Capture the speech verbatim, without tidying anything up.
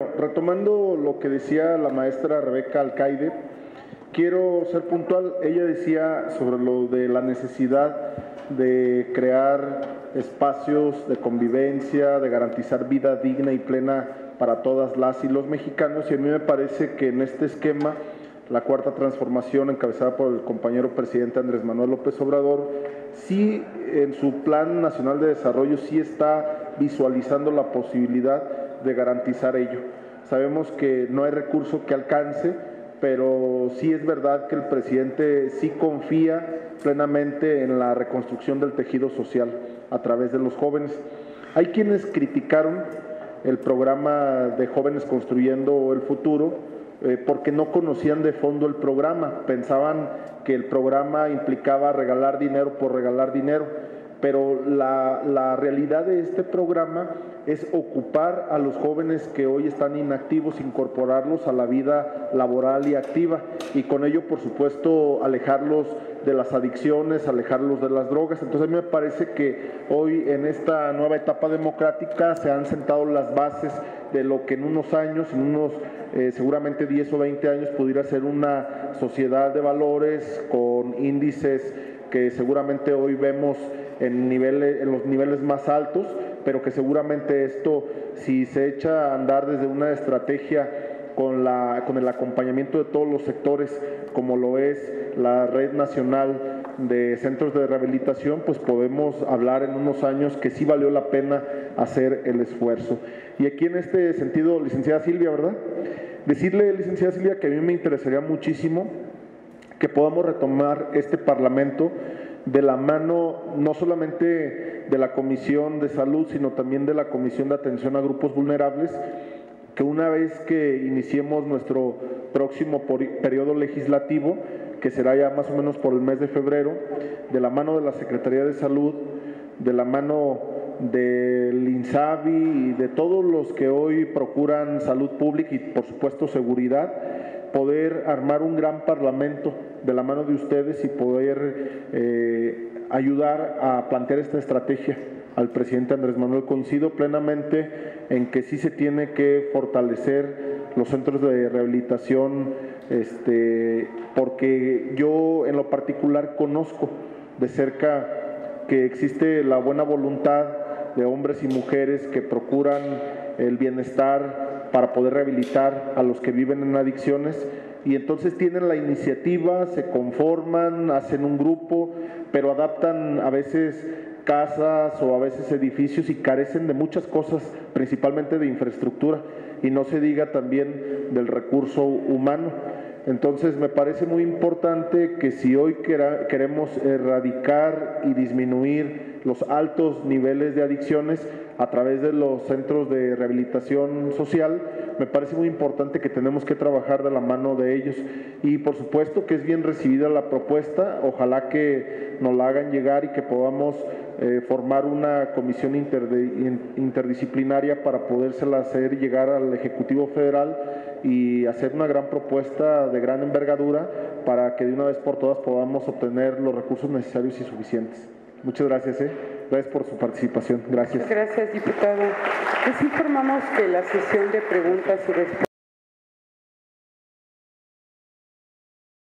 Retomando lo que decía la maestra Rebeca Alcaide, quiero ser puntual. Ella decía sobre lo de la necesidad de crear espacios de convivencia, de garantizar vida digna y plena para todas las y los mexicanos, y a mí me parece que en este esquema la Cuarta Transformación, encabezada por el compañero presidente Andrés Manuel López Obrador, sí en su Plan Nacional de Desarrollo sí está visualizando la posibilidad de garantizar ello. Sabemos que no hay recurso que alcance, pero sí es verdad que el presidente sí confía plenamente en la reconstrucción del tejido social a través de los jóvenes. Hay quienes criticaron el programa de Jóvenes Construyendo el Futuro eh, porque no conocían de fondo el programa, pensaban que el programa implicaba regalar dinero por regalar dinero, pero la, la realidad de este programa es ocupar a los jóvenes que hoy están inactivos, incorporarlos a la vida laboral y activa, y con ello, por supuesto, alejarlos de las adicciones, alejarlos de las drogas. Entonces, a mí me parece que hoy, en esta nueva etapa democrática, se han sentado las bases de lo que en unos años, en unos eh, seguramente diez o veinte años, pudiera ser una sociedad de valores con índices que seguramente hoy vemos en, niveles, en los niveles más altos, pero que seguramente esto, si se echa a andar desde una estrategia con, la, con el acompañamiento de todos los sectores, como lo es la Red Nacional de Centros de Rehabilitación, pues podemos hablar en unos años que sí valió la pena hacer el esfuerzo. Y aquí en este sentido, licenciada Silvia, ¿verdad? Decirle, licenciada Silvia, que a mí me interesaría muchísimo que podamos retomar este Parlamento de la mano no solamente de la Comisión de Salud, sino también de la Comisión de Atención a Grupos Vulnerables, que una vez que iniciemos nuestro próximo periodo legislativo, que será ya más o menos por el mes de febrero, de la mano de la Secretaría de Salud, de la mano del INSABI y de todos los que hoy procuran salud pública y, por supuesto, seguridad, poder armar un gran parlamento de la mano de ustedes y poder eh, ayudar a plantear esta estrategia al presidente Andrés Manuel. Coincido plenamente en que sí se tiene que fortalecer los centros de rehabilitación, este, porque yo en lo particular conozco de cerca que existe la buena voluntad de hombres y mujeres que procuran el bienestar para poder rehabilitar a los que viven en adicciones, y entonces tienen la iniciativa, se conforman, hacen un grupo, pero adaptan a veces casas o a veces edificios y carecen de muchas cosas, principalmente de infraestructura, y no se diga también del recurso humano. Entonces me parece muy importante que si hoy queremos erradicar y disminuir los altos niveles de adicciones a través de los centros de rehabilitación social, me parece muy importante que tenemos que trabajar de la mano de ellos, y por supuesto que es bien recibida la propuesta. Ojalá que nos la hagan llegar y que podamos eh, formar una comisión interdisciplinaria para podérsela hacer llegar al Ejecutivo Federal y hacer una gran propuesta de gran envergadura para que de una vez por todas podamos obtener los recursos necesarios y suficientes. Muchas gracias, ¿eh? Gracias por su participación. Gracias. Muchas gracias, diputado. Les informamos que la sesión de preguntas y respuestas